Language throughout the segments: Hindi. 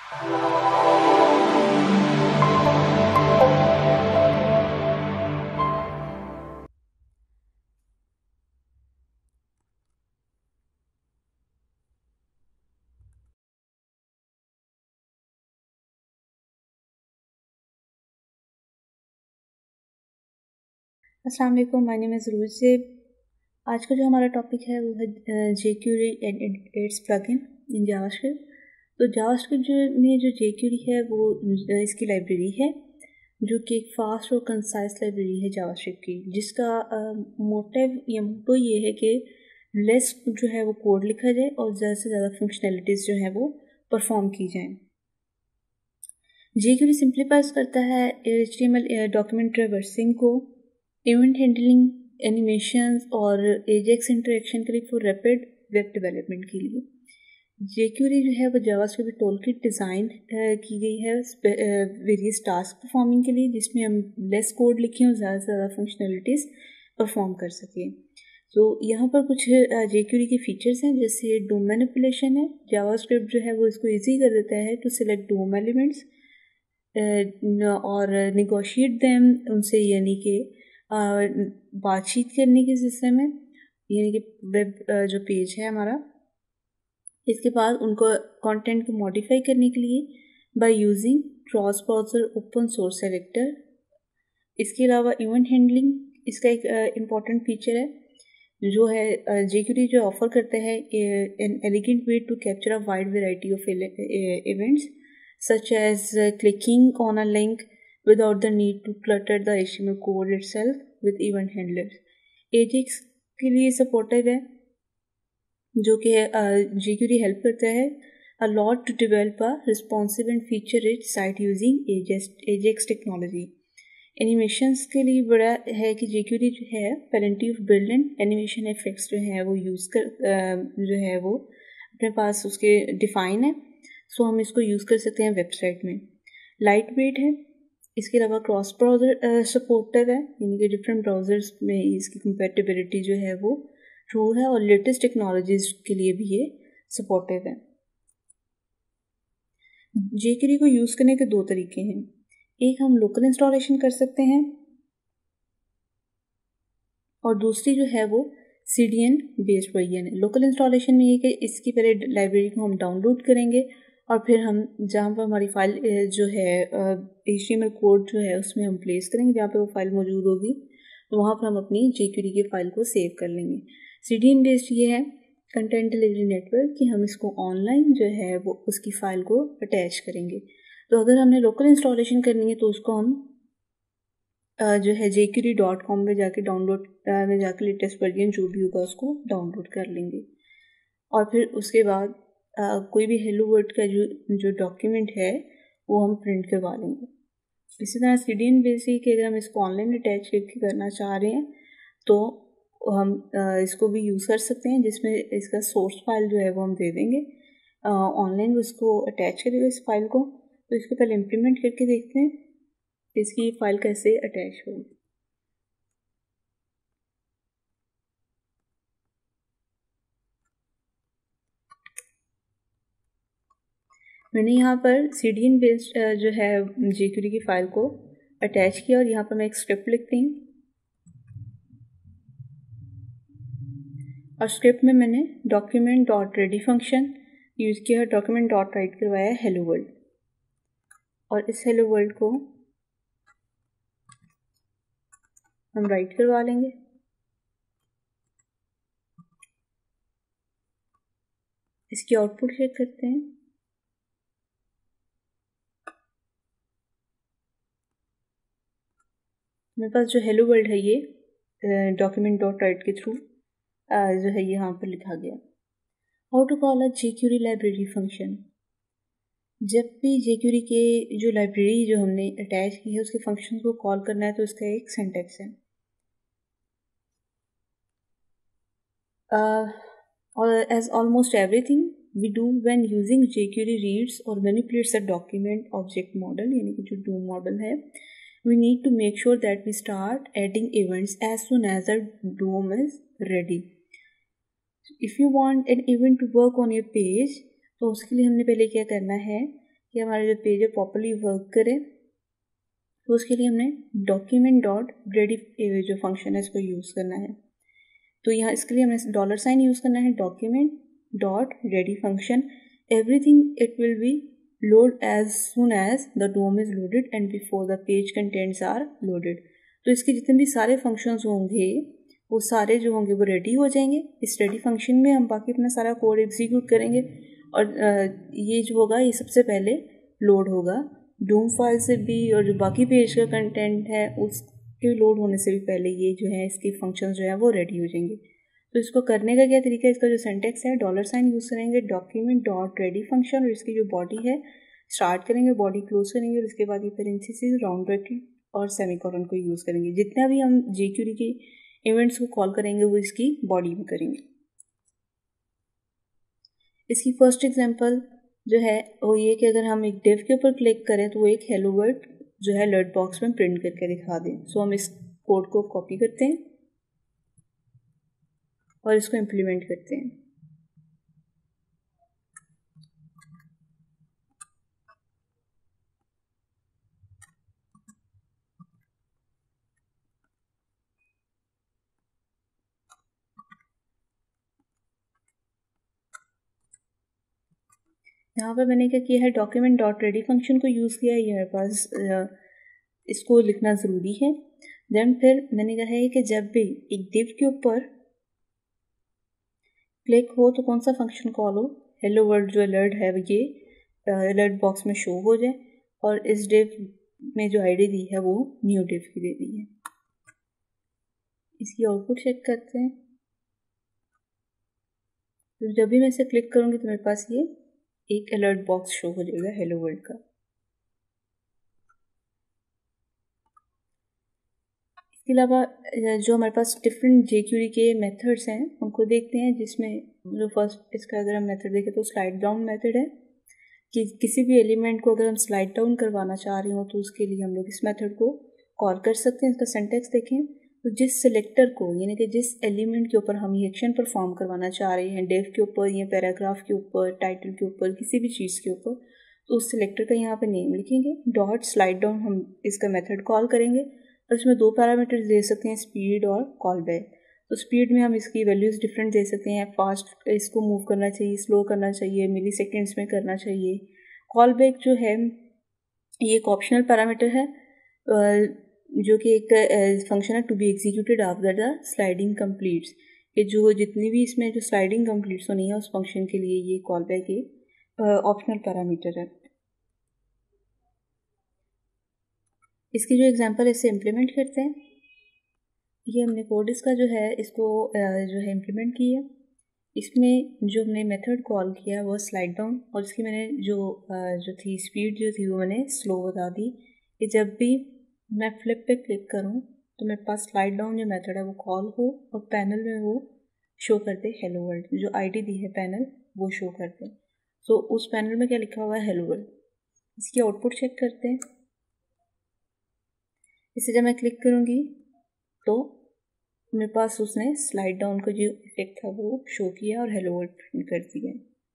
अस्सलाम वालेकुम, माय नेम इज़ रूज से। आज का जो हमारा टॉपिक है वो है jQuery and its plugin in JavaScript. तो जावास्क्रिप्ट जो jQuery है वो इसकी लाइब्रेरी है जो कि एक फास्ट और कंसाइज लाइब्रेरी है जावास्क्रिप्ट की, जिसका मोटिव या मोटो ये है कि लेस जो है वो कोड लिखा जाए और ज़्यादा से ज़्यादा फंक्शनैलिटीज़ जो है वो परफॉर्म की जाएँ। jQuery सिंप्लीफाइज करता है HTML डॉक्यूमेंट ट्रैवर्सिंग को, इवेंट हैंडलिंग, एनिमेशंस और एजेक्स इंटरेक्शन के लिए फॉर रैपिड वेब डेवलपमेंट के लिए। jQuery जो है वो जावास्क्रिप्ट टूलकिट डिज़ाइन की गई है वेरियस टास्क परफॉर्मिंग के लिए, जिसमें हम लेस कोड लिखें और ज़्यादा से ज़्यादा फंक्शनैलिटीज़ परफॉर्म कर सकें। तो यहाँ पर कुछ jQuery के फीचर्स हैं, जैसे डोम मैनिपुलेशन है। जावास्क्रिप्ट जो है वो इसको ईजी कर देता है टू सिलेक्ट डोम एलिमेंट्स और निगोशिएट देम उनसे, यानी कि बातचीत करने के सिस्टम में, यानी कि वेब जो पेज है हमारा, इसके बाद उनको कंटेंट को मॉडिफाई करने के लिए by using cross browser open source selector. इसके अलावा इवेंट हैंडलिंग इसका एक इम्पॉर्टेंट फीचर है जो है jQuery जो ऑफर करता है an elegant way to capture a wide variety of events such as clicking on a link without the need to clutter the HTML code itself with event handlers. Ajax के लिए सपोर्टिव है जो कि jQuery हेल्प करता है a lot to develop a responsive and feature rich site using Ajax technology. Animations के लिए बड़ा है कि jQuery जो है plenty of built in animation effects जो है वो यूज़ कर जो है वो अपने पास उसके डिफाइन है, सो हम इसको यूज़ कर सकते हैं वेबसाइट में। लाइट वेट है। इसके अलावा क्रॉस ब्राउज़र सपोर्टिव है, यानी कि डिफरेंट ब्राउज़र्स में इसकी कंपैटिबिलिटी जो है वो ट्रू है, और लेटेस्ट टेक्नोलॉजीज़ के लिए भी ये सपोर्टिव है। jQuery को यूज़ करने के दो तरीके हैं। एक, हम लोकल इंस्टॉलेशन कर सकते हैं, और दूसरी जो है वो CDN बेस्ड वर्जन है। लोकल इंस्टॉलेशन में ये कि इसकी पहले लाइब्रेरी को हम डाउनलोड करेंगे और फिर हम जहाँ पर हमारी फाइल जो है HTML कोड जो है उसमें हम प्लेस करेंगे, जहाँ पे वो फाइल मौजूद होगी, तो वहाँ पर हम अपनी jQuery की फ़ाइल को सेव कर लेंगे। CDN बेस्ड ये है कंटेंट डिलीवरी नेटवर्क कि हम इसको ऑनलाइन जो है वो उसकी फ़ाइल को अटैच करेंगे। तो अगर हमने लोकल इंस्टॉलेशन करनी है तो उसको हम जो है jQuery.com में जाके डाउनलोड में जाके लेटेस्ट वर्जन जो भी होगा उसको डाउनलोड कर लेंगे, और फिर उसके बाद कोई भी हेलो वर्ड का जो डॉक्यूमेंट है वो हम प्रिंट करवा लेंगे। इसी तरह CDN बेसिक कि अगर हम इसको ऑनलाइन अटैच करके करना चाह रहे हैं तो हम इसको भी यूज़ कर सकते हैं, जिसमें इसका सोर्स फाइल जो है वो हम दे देंगे, ऑनलाइन उसको अटैच करेगा इस फाइल को। तो इसको पहले इम्प्लीमेंट करके देखते हैं इसकी फ़ाइल कैसे अटैच होगी। मैंने यहाँ पर CDN बेस्ड जो है jQuery की फ़ाइल को अटैच किया, और यहाँ पर मैं एक स्क्रिप्ट लिखती हूँ, और स्क्रिप्ट में मैंने document dot ready function use किया है, डॉक्यूमेंट डॉट राइट करवाया है हेलो वर्ल्ड, और इस हेलो वर्ल्ड को हम राइट करवा लेंगे। इसकी आउटपुट चेक करते हैं। मेरे पास जो हेलो वर्ल्ड है ये डॉक्यूमेंट डॉट राइट के थ्रू जो है यहाँ पर लिखा गया। How to call a jQuery library function. जब भी jQuery के जो लाइब्रेरी जो हमने अटैच की है उसके फंक्शन को कॉल करना है तो इसका एक सिंटैक्स है। As almost everything we do when using jQuery reads or manipulates a document object model, यानी कि जो DOM मॉडल है, we need to make sure that we start adding events as soon as the DOM is ready. If you want an event to work on your page, तो उसके लिए हमने पहले क्या करना है कि हमारा जो पेज है प्रॉपरली वर्क करे, तो उसके लिए हमने डॉक्यूमेंट डॉट रेडी जो फंक्शन है इसको यूज़ करना है। तो यहाँ इसके लिए हमें डॉलर साइन यूज़ करना है, document dot ready function, everything it will be load as soon as the DOM is loaded and before the page contents are loaded. तो इसके जितने भी सारे फंक्शंस होंगे वो सारे जो होंगे वो रेडी हो जाएंगे। इस रेडी फंक्शन में हम बाकी अपना सारा कोड एग्जीक्यूट करेंगे और ये जो होगा ये सबसे पहले लोड होगा डूम फाइल से भी, और जो बाकी पेज का कंटेंट है उसके लोड होने से भी पहले ये जो है इसके फंक्शन जो है वो रेडी हो जाएंगे। तो इसको करने का क्या तरीका है, इसका जो सिंटैक्स है डॉलर साइन यूज़ करेंगे, डॉक्यूमेंट डॉट रेडी फंक्शन, और इसकी जो बॉडी है स्टार्ट करेंगे, बॉडी क्लोज करेंगे, और इसके बाद ये पेरेंथेसिस राउंड ब्रैकेट और सेमीकोलन को यूज़ करेंगे। जितना भी हम जेक्यूरी के इवेंट्स को कॉल करेंगे वो इसकी बॉडी में करेंगे। इसकी फर्स्ट एग्जांपल जो है वो ये कि अगर हम एक डिव के ऊपर क्लिक करें तो वो एक हेलो वर्ड जो है अलर्ट बॉक्स में प्रिंट करके दिखा दें। सो हम इस कोड को कॉपी करते हैं और इसको इम्प्लीमेंट करते हैं। यहाँ पर मैंने क्या किया है, डॉक्यूमेंट डॉट रेडी फंक्शन को यूज़ किया है, ये मेरे पास इसको लिखना ज़रूरी है। देन फिर मैंने कहा है कि जब भी एक डिव के ऊपर क्लिक हो तो कौन सा फंक्शन कॉल हो, हेलो वर्ल्ड जो अलर्ट है ये अलर्ट बॉक्स में शो हो जाए, और इस डिव में जो आईडी दी है वो न्यू डिव की दे दी है। इसकी आउटपुट चेक करते हैं। तो जब भी मैं इसे क्लिक करूँगी तो मेरे पास ये एक अलर्ट बॉक्स शो हो जाएगा हेलो वर्ल्ड का। इसके अलावा जो हमारे पास डिफरेंट जेक्यूरी के मेथड्स हैं उनको देखते हैं, जिसमें जो फर्स्ट इसका अगर हम मेथड देखें तो स्लाइड डाउन मेथड है कि किसी भी एलिमेंट को अगर हम स्लाइड डाउन करवाना चाह रहे हो तो उसके लिए हम लोग इस मेथड को कॉल कर सकते हैं। इसका सिंटैक्स देखें तो जिस सिलेक्टर को यानी कि जिस एलिमेंट के ऊपर हम ये एक्शन परफॉर्म करवाना चाह रहे हैं, डिव के ऊपर या पैराग्राफ के ऊपर, टाइटल के ऊपर, किसी भी चीज़ के ऊपर, तो उस सिलेक्टर का यहाँ पर नेम लिखेंगे, डॉट स्लाइड डाउन हम इसका मेथड कॉल करेंगे और इसमें दो पैरामीटर्स दे सकते हैं, स्पीड और कॉल बैक। तो स्पीड में हम इसकी वैल्यूज़ डिफरेंट दे सकते हैं, फास्ट इसको मूव करना चाहिए, स्लो करना चाहिए, मिली सेकेंड्स में करना चाहिए। कॉल बैक जो है ये एक ऑप्शनल पैरामीटर है जो कि एक फंक्शन है to be executed after the sliding completes, कि जो जितनी भी इसमें जो स्लाइडिंग कंप्लीट्स होनी है उस फंक्शन के लिए ये कॉल बैक एक ऑप्शनल पैरामीटर है। इसकी जो एग्जांपल है इसे इम्प्लीमेंट करते हैं। ये हमने कोड इसका जो है इसको जो है इम्प्लीमेंट किया। इसमें जो हमने मेथड कॉल किया वो स्लाइड डाउन, और इसकी मैंने जो थी स्पीड जो थी वो मैंने स्लो बता दी कि जब भी मैं फ्लिप पे क्लिक करूं तो मेरे पास स्लाइड डाउन जो मेथड है वो कॉल हो और पैनल में वो शो कर दे हेलो वर्ल्ड, जो आईडी दी है पैनल वो शो कर दे। तो उस पैनल में क्या लिखा हुआ है, हेलो वर्ल्ड। इसकी आउटपुट चेक करते हैं। इसे जब मैं क्लिक करूँगी तो मेरे पास उसने स्लाइड डाउन का जो इफेक्ट था वो शो किया और हेलो वर्ल्ड प्रिंट कर दिया।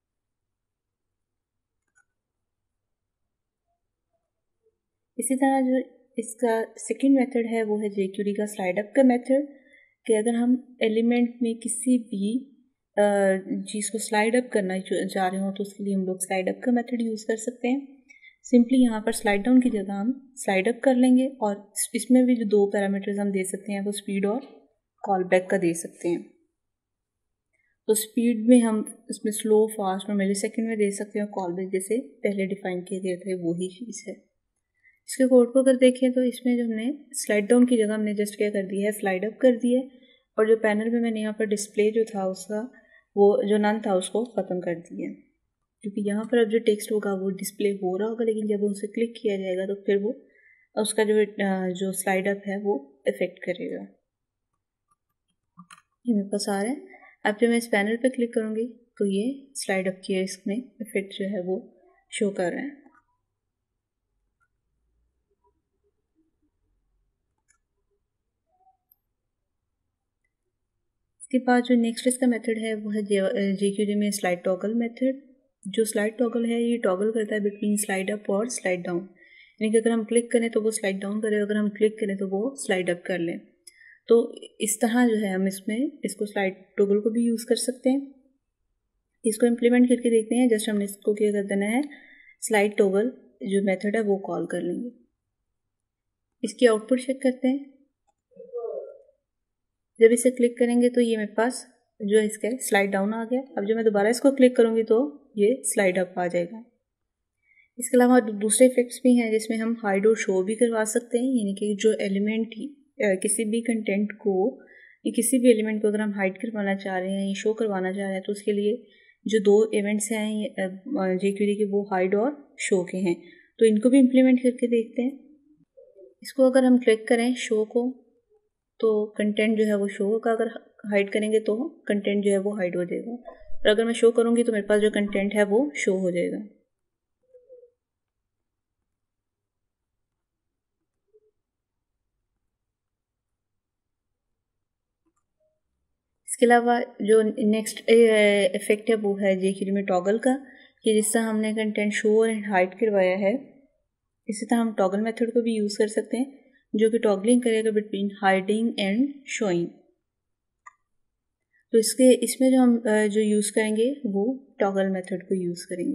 इसी तरह जो इसका सेकंड मेथड है वो है जेक्यूरी का स्लाइड अप का मेथड, कि अगर हम एलिमेंट में किसी भी चीज़ को स्लाइड अप करना चाह रहे हो तो उसके लिए हम लोग स्लाइड अप का मेथड यूज़ कर सकते हैं। सिंपली यहाँ पर स्लाइड डाउन की जगह हम स्लाइड अप कर लेंगे, और इसमें भी जो दो पैरामीटर्स हम दे सकते हैं वो स्पीड और कॉल बैक का दे सकते हैं। तो स्पीड में हम इसमें स्लो, फास्ट और मिली सेकेंड में दे सकते हैं, और कॉल बैक जैसे पहले डिफाइन किए गए थे वही चीज़ है। इसके कोड को अगर देखें तो इसमें जो हमने स्लाइड डाउन की जगह हमने जस्ट क्या कर दिया है, स्लाइड अप कर दिया है, और जो पैनल में मैंने यहाँ पर डिस्प्ले जो था उसका वो जो नन था उसको ख़त्म कर दिया है, क्योंकि यहाँ पर अब जो टेक्स्ट होगा वो डिस्प्ले हो रहा होगा, लेकिन जब उनसे क्लिक किया जाएगा तो फिर वो उसका जो स्लाइड अप है वो इफेक्ट करेगा। ये मेरे पास आ रहा है। अब जब मैं इस पैनल पे क्लिक करूँगी तो ये स्लाइड अप किया इसमें इफेक्ट जो है वो शो कर रहा है। इसके बाद जो नेक्स्ट इसका मेथड है वो है जेक्यूरी में स्लाइड टॉगल मेथड। जो स्लाइड टॉगल है ये टॉगल करता है बिटवीन स्लाइड अप और स्लाइड डाउन, यानी कि अगर हम क्लिक करें तो वो स्लाइड डाउन करे, अगर हम क्लिक करें तो वो स्लाइड अप कर लें। तो इस तरह जो है हम इसको स्लाइड टॉगल को भी यूज़ कर सकते हैं। इसको इम्प्लीमेंट करके देखते हैं। जस्ट हमने इसको क्या कर देना है, स्लाइड टॉगल जो मेथड है वो कॉल कर लेंगे। इसकी आउटपुट चेक करते हैं। जब इसे क्लिक करेंगे तो ये मेरे पास जो है इसका स्लाइड डाउन आ गया। अब जब मैं दोबारा इसको क्लिक करूँगी तो ये स्लाइड अप आ जाएगा। इसके अलावा दूसरे इफेक्ट्स भी हैं जिसमें हम हाइड और शो भी करवा सकते हैं, यानी कि जो एलिमेंट किसी भी कंटेंट को या किसी भी एलिमेंट को अगर हम हाइड करवाना चाह रहे हैं या शो करवाना चाह रहे हैं तो उसके लिए जो दो इवेंट्स हैं jQuery के वो हाइड और शो के हैं, तो इनको भी इम्प्लीमेंट करके देखते हैं। इसको अगर हम क्लिक करें शो को तो कंटेंट जो है वो शो होगा, अगर हाइड करेंगे तो कंटेंट जो है वो हाइड हो जाएगा, और अगर मैं शो करूँगी तो मेरे पास जो कंटेंट है वो शो हो जाएगा। इसके अलावा जो नेक्स्ट इफेक्ट है वो है jQuery में टॉगल का, कि जिस तरह हमने कंटेंट शो और हाइड करवाया है इसी तरह हम टॉगल मेथड को भी यूज़ कर सकते हैं, जो कि टॉगलिंग करेगा बिटवीन हाइडिंग एंड शोइंग। तो इसमें जो हम जो यूज़ करेंगे वो टॉगल मेथड को यूज़ करेंगे।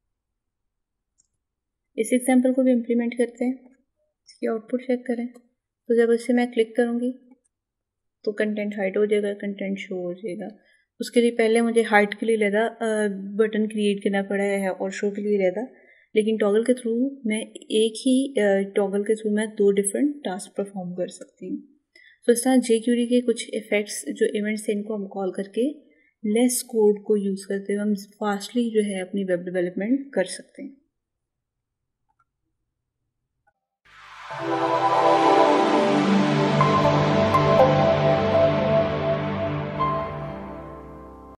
इस एग्जांपल को भी इम्प्लीमेंट करते हैं। इसकी आउटपुट चेक करें तो जब इसे मैं क्लिक करूँगी तो कंटेंट हाइड हो जाएगा, कंटेंट शो हो जाएगा। उसके लिए पहले मुझे हाइड के लिए लगा बटन क्रिएट करना पड़ा है और शो के लिए लगा, लेकिन टॉगल के थ्रू मैं एक ही टॉगल के थ्रू मैं 2 डिफरेंट टास्क परफॉर्म कर सकती हूँ। तो इस तरह jQuery के कुछ इफेक्ट्स जो इवेंट्स हैं इनको हम कॉल करके लेस कोड को यूज़ करते हुए हम फास्टली जो है अपनी वेब डेवलपमेंट कर सकते हैं।